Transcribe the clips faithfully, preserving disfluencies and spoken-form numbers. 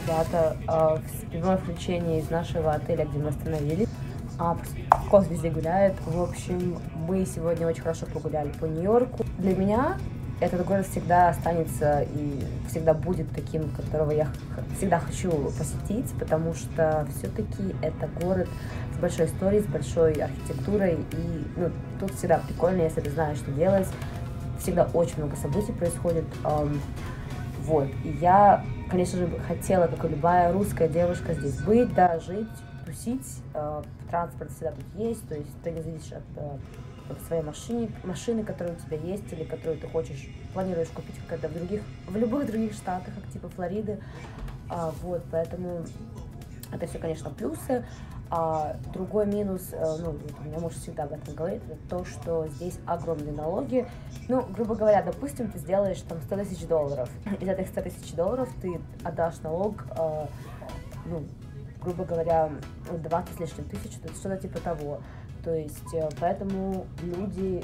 ребята э, в прямое включение из нашего отеля, где мы остановились. А, кот везде гуляет. В общем, мы сегодня очень хорошо погуляли по Нью-Йорку. Для меня этот город всегда останется и всегда будет таким, которого я всегда хочу посетить, потому что все-таки это город с большой историей, с большой архитектурой, и ну, тут всегда прикольно, если ты знаешь, что делать. Всегда очень много событий происходит. Эм, вот. И я, конечно же, хотела, как и любая русская девушка, здесь быть, да, жить, тусить. Э, транспорт всегда тут есть, то есть ты не зависишь от э, своей машины, машины, которые у тебя есть, или которую ты хочешь, планируешь купить когда в других, в любых других штатах, как типа Флориды. А, вот, поэтому это все, конечно, плюсы. А другой минус, ну, у меня муж всегда об этом говорит, это то, что здесь огромные налоги. Ну, грубо говоря, допустим, ты сделаешь там сто тысяч долларов. Из этих ста тысяч долларов ты отдашь налог, ну, грубо говоря, двадцать с лишним тысяч, что-то типа того. То есть, поэтому люди...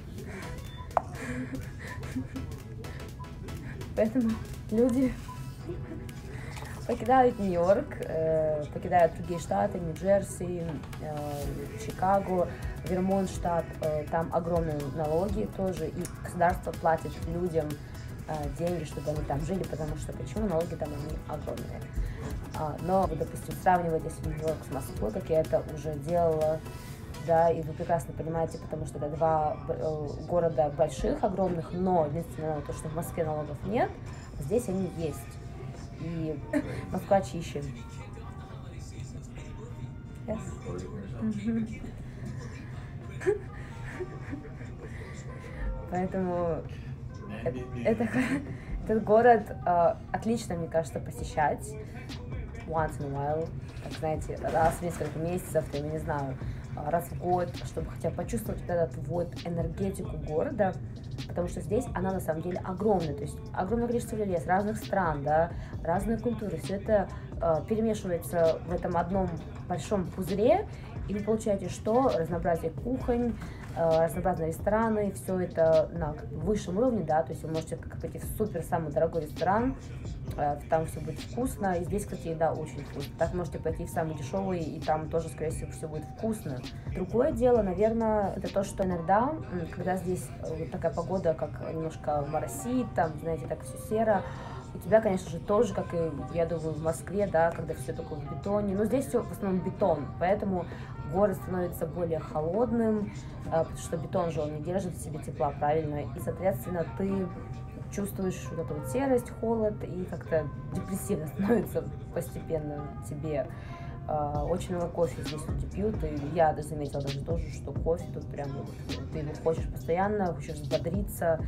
Поэтому люди покидают Нью-Йорк, э, покидают другие штаты, Нью-Джерси, э, Чикаго, Вермонт штат, э, там огромные налоги тоже, и государство платит людям э, деньги, чтобы они там жили, потому что почему налоги там они огромные. А, но, допустим, сравнивать если Нью-Йорк с Москвой, как я это уже делала, да, и вы прекрасно понимаете, потому что это два э, города больших, огромных, но единственное то, что в Москве налогов нет, здесь они есть. И Москва чище. Yes. Mm-hmm. Поэтому это, этот город э, отлично, мне кажется, посещать. Once in a while, как знаете, раз в несколько месяцев, я не знаю, раз в год, чтобы хотя бы почувствовать вот эту вот энергетику города, потому что здесь она на самом деле огромная, то есть огромное количество людей с разных стран, да, разные культуры, все это э, перемешивается в этом одном большом пузыре, и вы получаете что? Разнообразие кухонь, э, разнообразные рестораны, все это на высшем уровне, да, то есть вы можете как пойти в супер самый дорогой ресторан, э, там все будет вкусно, и здесь, кстати, еда очень вкусная. Так можете пойти в самый дешевый, и там тоже, скорее всего, все будет вкусно. Другое дело, наверное, это то, что иногда, когда здесь вот такая погода, как немножко моросит, там, знаете, так все серо, у тебя, конечно же, тоже, как и, я думаю, в Москве, да, когда все такое в бетоне, но здесь все в основном бетон, поэтому город становится более холодным, потому что бетон же, он не держит в себе тепла, правильно, и, соответственно, ты чувствуешь вот эту вот серость, холод, и как-то депрессивно становится постепенно тебе. Очень много кофе здесь люди пьют, и я даже заметила даже тоже, что кофе тут прям, ты его хочешь постоянно, хочешь взбодриться.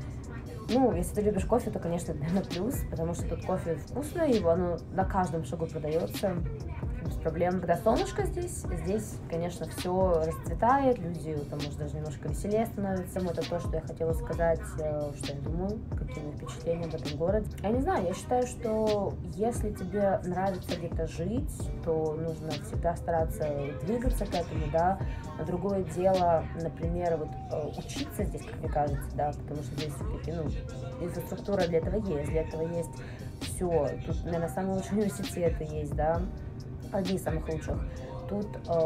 Ну, если ты любишь кофе, то, конечно, наверное, плюс, потому что тут кофе вкусное, его оно на каждом шагу продается без проблем. Когда солнышко здесь, здесь, конечно, все расцветает, люди, там, может, даже немножко веселее становятся. Это то, что я хотела сказать, что я думаю, какие мои впечатления об этом городе. Я не знаю, я считаю, что если тебе нравится где-то жить, то нужно всегда стараться двигаться к этому, да. Но другое дело, например, вот учиться здесь, как мне кажется, да, потому что здесь все-таки, ну, инфраструктура для этого есть, для этого есть все. Тут, наверное, самые лучшие университеты есть, да, одни из самых лучших. Тут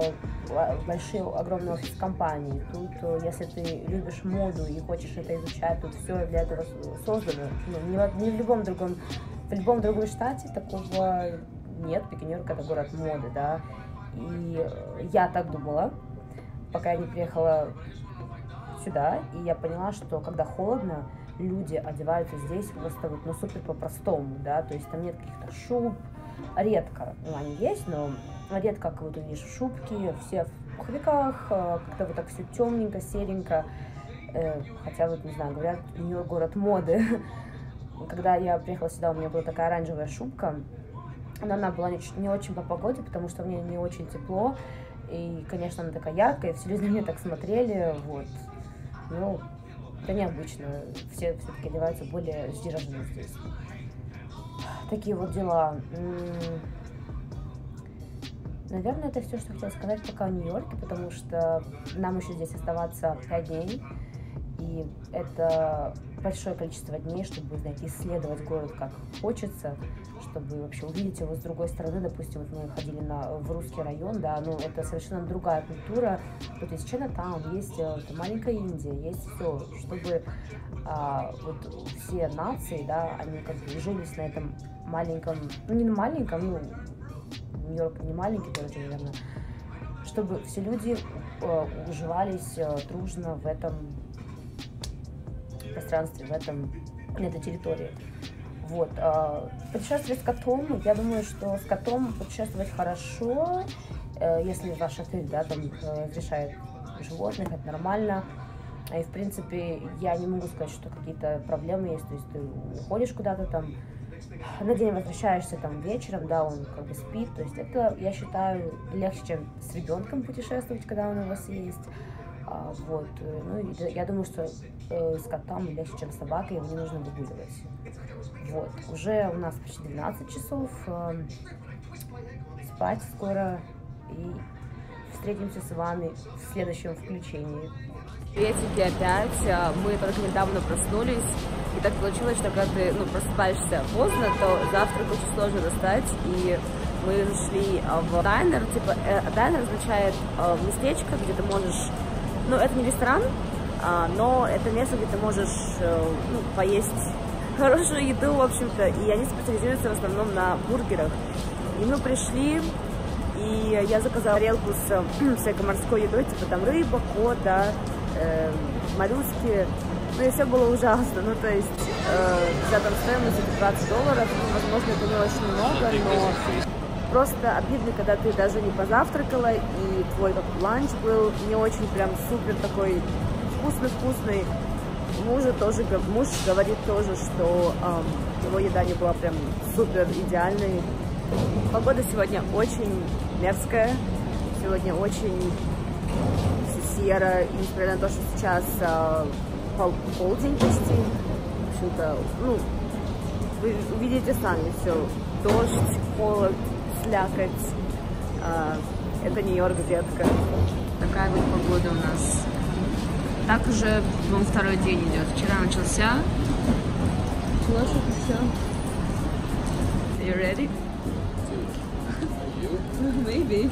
э, большие, огромные офисы компаний. Тут, э, если ты любишь моду и хочешь это изучать, тут все для этого создано. Ну, не, в, не в любом другом, в любом другом штате такого нет. Нью-Йорк — это город моды, да. И я так думала, пока я не приехала сюда, и я поняла, что когда холодно, люди одеваются здесь просто вот, ну, супер по-простому, да, то есть там нет каких-то шуб, редко, ну, они есть, но редко кого-то видишь в шубке, все в пуховиках, как-то вот так все темненько, серенько, хотя вот, не знаю, говорят, Нью-Йорк — город моды. Когда я приехала сюда, у меня была такая оранжевая шубка, но она была не, не очень по погоде, потому что в ней не очень тепло, и, конечно, она такая яркая, все люди на меня так смотрели, вот, ну, это необычно, все все-таки одеваются более сдержанно здесь. Такие вот дела. Наверное, это все, что хотела сказать пока о Нью-Йорке, потому что нам еще здесь оставаться пять дней, и это большое количество дней, чтобы, знаете, исследовать город как хочется, чтобы вообще увидеть его с другой стороны. Допустим, вот мы ходили на, в русский район, да, ну это совершенно другая культура. Тут есть Чайнатаун, есть это маленькая Индия, есть все, чтобы а, вот все нации, да, они как бы жились на этом маленьком, ну не на маленьком, ну Нью-Йорк не маленький город, наверное, чтобы все люди э, уживались э, дружно в этом пространстве, в этом, на этой территории. Вот. Э, путешествие с котом, я думаю, что с котом путешествовать хорошо, э, если ваш отель, да, там э, разрешает животных, это нормально. И, в принципе, я не могу сказать, что какие-то проблемы есть, то есть ты уходишь куда-то там, на день возвращаешься там вечером, да, он как бы спит, то есть это, я считаю, легче, чем с ребенком путешествовать, когда он у вас есть, а, вот, ну, и я думаю, что э, с котом легче, чем с собакой, его не нужно выгуливать, вот, уже у нас почти двенадцать часов, э, спать скоро, и встретимся с вами в следующем включении. Приветики опять, мы только недавно проснулись, и так получилось, что когда ты ну, просыпаешься поздно, то завтрак очень сложно достать, и мы зашли в дайнер, типа, э, дайнер означает э, местечко, где ты можешь, ну это не ресторан, а, но это место, где ты можешь э, ну, поесть хорошую еду, в общем-то, и они специализируются в основном на бургерах, и мы пришли, и я заказала тарелку с всякой морской едой, типа там рыба, кот, да, э, моллюски, ну и все было ужасно, ну то есть э, вся там стоимость это двадцать долларов, ну, возможно это не очень много, но просто обидно, когда ты даже не позавтракала, и твой как, ланч был не очень прям супер такой вкусный-вкусный. Мужу тоже, муж говорит тоже, что э, его еда не была прям супер идеальной. Погода сегодня очень мерзкая, сегодня очень серо, и несмотря на то, что сейчас э, пол, полдень почти, в общем-то, ну, вы увидите сами все, дождь, холод, слякоть, э, это Нью-Йорк, детка. Такая вот погода у нас. Так уже, по-моему, второй день идет. Вчера начался. Началось это все. Are you ready? Maybe.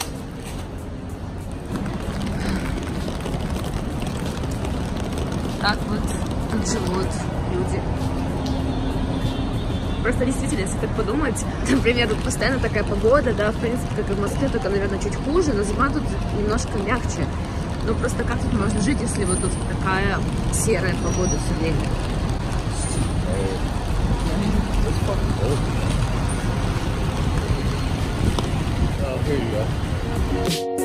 Так вот тут живут люди. Просто действительно, если так подумать, например, тут постоянно такая погода, да, в принципе, как и в Москве, только, наверное, чуть хуже, но зима тут немножко мягче. Ну просто как тут можно жить, если вот тут такая серая погода все время? Here you go.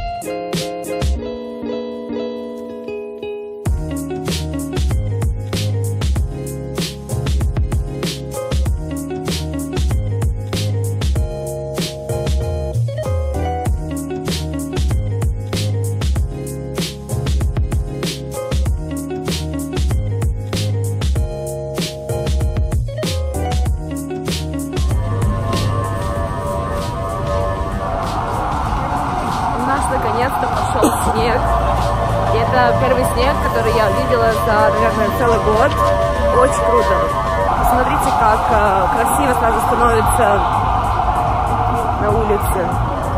Наконец-то пошел снег. И это первый снег, который я увидела за, наверное, целый год. Очень круто. Посмотрите, как э, красиво сразу становится на улице.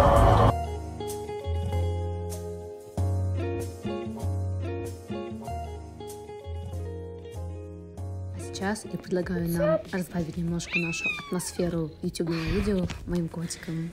А сейчас я предлагаю нам разбавить немножко нашу атмосферу ютубного видео моим котиком.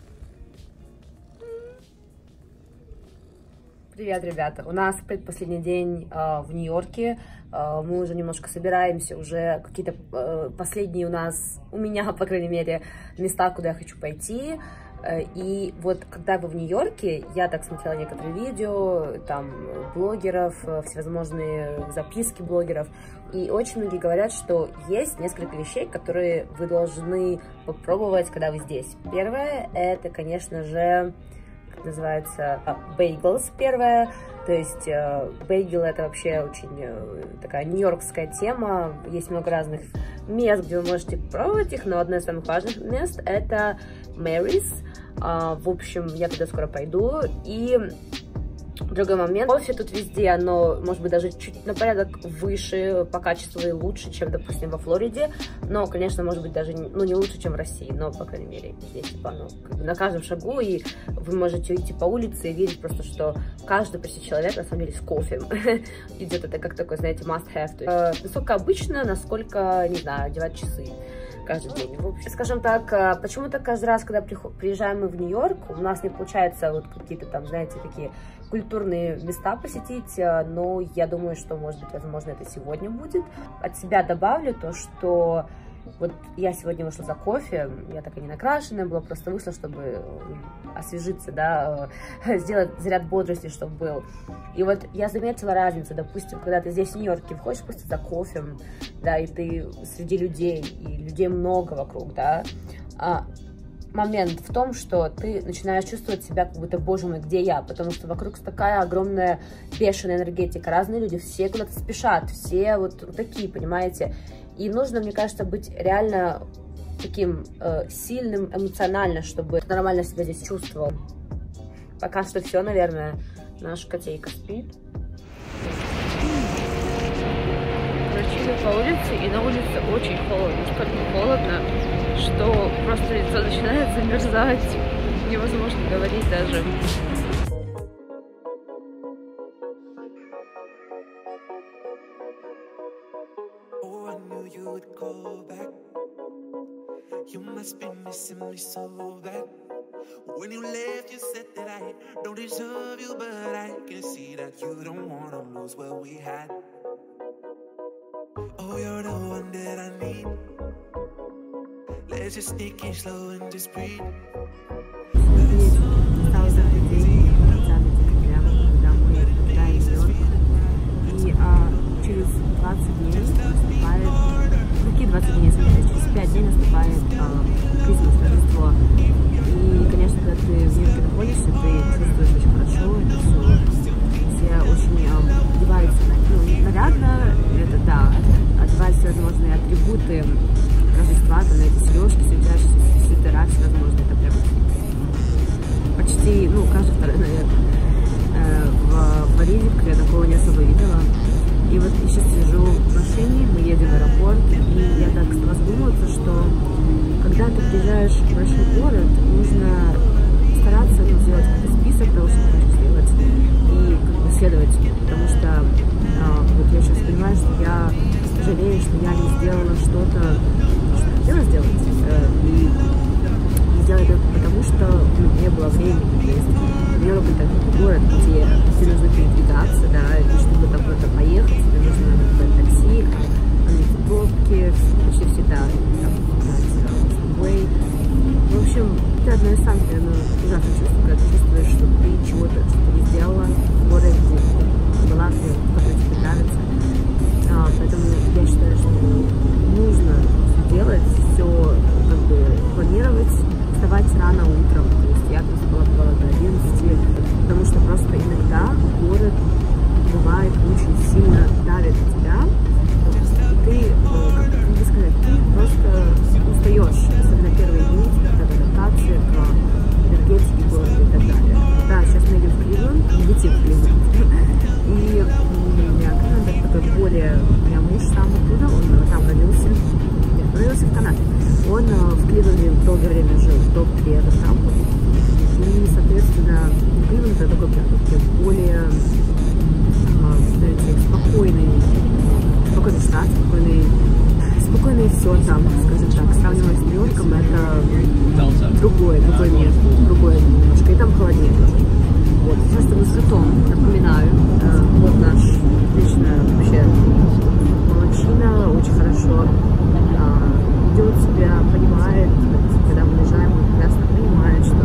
Привет, ребята! У нас предпоследний день э, в Нью-Йорке. Э, мы уже немножко собираемся, уже какие-то э, последние у нас, у меня, по крайней мере, места, куда я хочу пойти. Э, и вот когда вы в Нью-Йорке, я так смотрела некоторые видео, там, блогеров, э, всевозможные записки блогеров, и очень многие говорят, что есть несколько вещей, которые вы должны попробовать, когда вы здесь. Первое, это, конечно же, называется бейглс первая, то есть бейгл это вообще очень такая нью-йоркская тема, есть много разных мест, где вы можете пробовать их, но одно из самых важных мест это Mary's, в общем, я туда скоро пойду, и Другой момент, кофе тут везде, оно может быть даже чуть на порядок выше по качеству и лучше, чем, допустим, во Флориде, но, конечно, может быть даже ну, не лучше, чем в России, но, по крайней мере, здесь типа, ну, как бы на каждом шагу, и вы можете идти по улице и видеть просто, что каждый почти человек, на самом деле, с кофе идет, это как такой, знаете, must-have, то есть, насколько обычно, насколько, не знаю, одевать часы каждый день. В общем, скажем так, почему-то каждый раз, когда приезжаем мы в Нью-Йорк, у нас не получается вот какие-то там, знаете, такие культурные места посетить, но я думаю, что, может быть, возможно, это сегодня будет. От себя добавлю то, что вот я сегодня вышла за кофе, я так и не накрашенная была, просто вышла, чтобы освежиться, да, сделать заряд бодрости, чтобы был. И вот я заметила разницу, допустим, когда ты здесь в Нью-Йорке входишь просто за кофе, да, и ты среди людей, и людей много вокруг, да, а момент в том, что ты начинаешь чувствовать себя как будто, боже мой, где я, потому что вокруг такая огромная бешеная энергетика, разные люди, все куда-то спешат, все вот такие, понимаете, и нужно, мне кажется, быть реально таким э, сильным эмоционально, чтобы нормально себя здесь чувствовал. Пока что все, наверное, наша котейка спит. Короче, иду по улице, и на улице очень холодно, настолько холодно, что просто лицо начинает замерзать, невозможно говорить даже. You must be missing me so bad. When you left, you said that I don't deserve you, but I can see that you don't wanna lose what we had. Oh, you're the one that I need. Let's just take it slow and just breathe. И а, через двадцать дней наступает, какие двадцать дней, через пять дней наступает Крисмас, Рождество. И, конечно, когда ты в Нью-Йорке находишься, ты чувствуешь очень хорошо это все. Все очень а, одеваются, ну, нарядно, это да, одевают всевозможные атрибуты Рождества, там, эти сережки, светящиеся, свитера, всевозможные, это прям почти, ну, каждый второй, наверное. В Париже я такого не особо видела. И вот я сейчас сижу в машине, мы едем в аэропорт, и я так стала задумываться, что когда ты приезжаешь в большой город, нужно стараться ну, сделать какой-то список того, что ты хочешь сделать, и как бы следовать, потому что а, вот я сейчас понимаю, что я жалею, что я не сделала что-то, что я хотела сделать, и не сделала это потому, что ну, не было времени. То есть Нью-Йорк — это город, где тебе нужно передвигаться, да, и чтобы там куда-то поехать, тебе нужно какое-то такси, а пробки, почти всегда там, субвей. В общем, это одно из самых, наверное, ужасных чувств, когда ты чувствуешь, что ты чего-то что-то не сделала в городе, где была, который тебе нравится. А, поэтому я считаю, что нужно делать все, как бы планировать, вставать рано утром. То есть я просто была до одиннадцати, потому что просто иногда город бывает очень сильно давит на тебя. И ты, как бы сказать, ты просто устаешь, особенно первые дни, когда адаптация к энергетике города и так далее. Да, сейчас мы идем в Кливленд, не летим в Кливленд. И у меня Канада такой более, у меня муж сам оттуда, он там родился, нет, родился в Канаде. Он в Кливленде долгое время жил до приезда Трампа. И, соответственно, Кливленд это такой более, знаете, спокойный, спокойный штат, спокойный, спокойный все там, скажем так. Сравнивая с Нью-Йорком, это другое, другое место, другое немножко. И там холоднее тоже. Вот, сейчас мы с котом, напоминаю, вот наш отличная вообще молодчина, очень хорошо ведет себя, понимает, когда мы уезжаем, он прекрасно понимает, что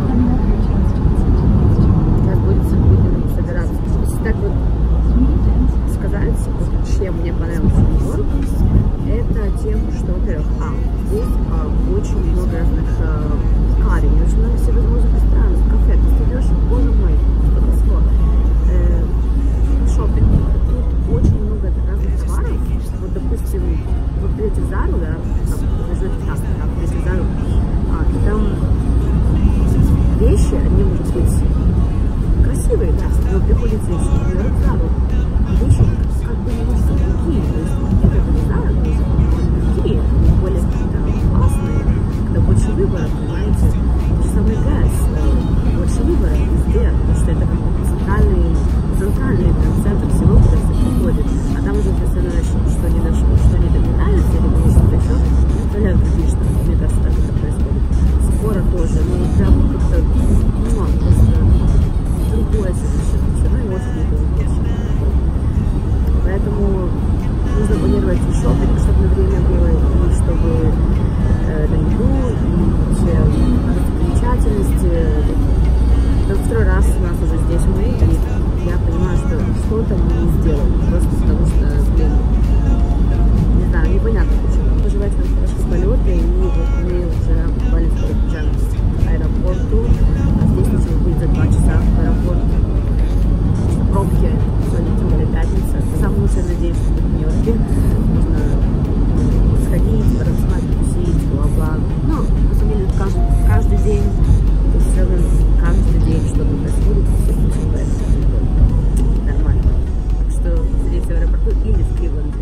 сейчас будет собираться. Если так вот сказать, вот, чем мне понравился Нью-Йорк, это тем, что, во-первых, а, здесь а, очень много разных а, кавень, очень много всевозможных ресторанов, кафе, ты идешь, боже мой, столько всего. Э, шоппинг. Тут очень много разных товаров. Вот, допустим, вы придете в Зару, да, там, вы живете в Тасске, там, придете в Зару, а, и там вещи, они могут быть красивые, да, но приходится еще наверх залу. Вы еще как бы немножко другие, то есть это не знаю, но другие, более какие-то опасные, когда больше выбора, понимаете, то же самое газ, больше выбора везде, потому что это как бы центральный, центральный центр всего, куда все приходят, а там уже все остальное, что не дошло, что не нравится, или что-то еще, представляю другие, что мне кажется, так это происходит. Скоро тоже, ну прям как-то, ну, просто другое совершенно, все равно очень неплохо. Поэтому нужно планировать еще, чтобы время было, и чтобы э, на еду, и вообще достопримечательности. Это второй раз у нас уже здесь мы, и я понимаю, что что-то мы не сделали, просто потому что, блин, не знаю, непонятно почему. Пожелать вам хорошие полеты, и вот мы уже буквально скоро приезжаем к аэропорту, а здесь нужно быть за два часа в аэропорт. Пробки, сегодня тем более пятница. Самое лучшее, надеюсь, что в Нью-Йорке можно сходить, потанцевать, потусить, бла-бла. Ну, на самом деле, каждый, каждый день, то есть все равно каждый день что-то происходит, и все происходит. Нормально. Так что встретимся в аэропорту или в Кливленде.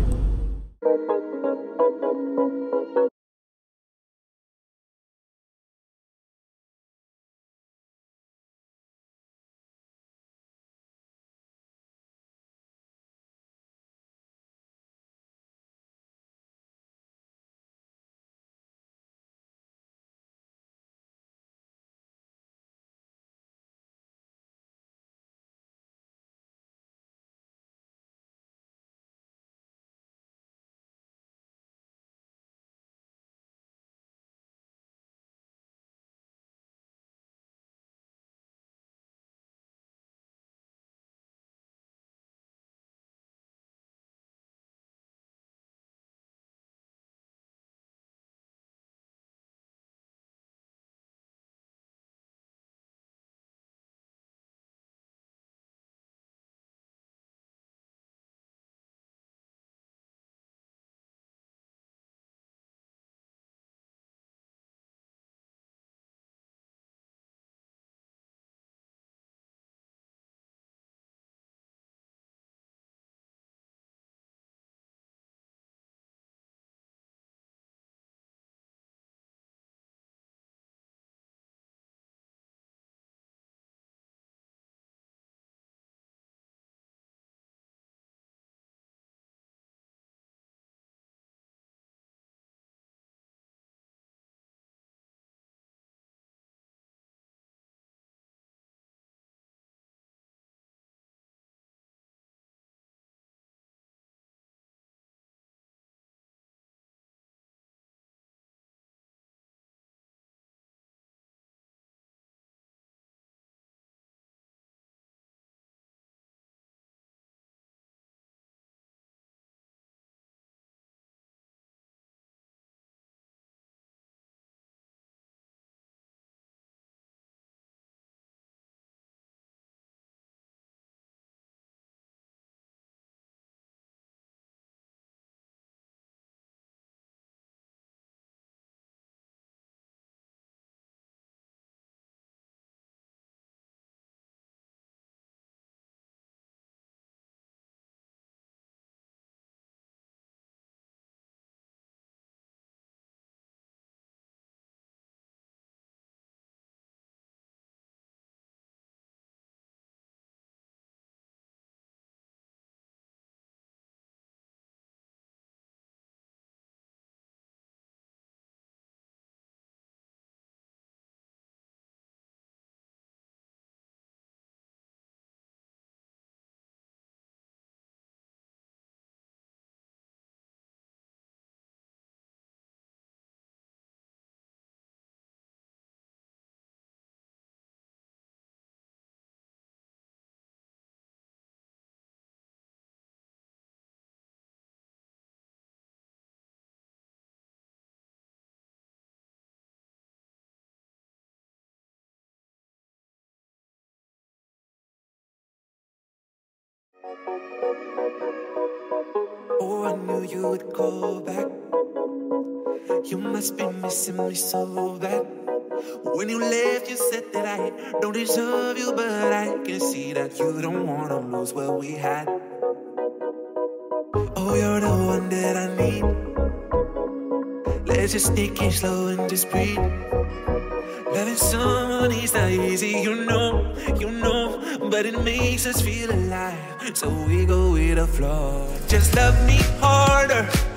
Oh, I knew you would call back. You must be missing me so bad. When you left, you said that I don't deserve you, but I can see that you don't wanna lose what we had. Oh, you're the one that I need. Let's just take it slow and just breathe. Loving someone is not easy, you know, you know, but it makes us feel alive, so we go with the flow. Just love me harder.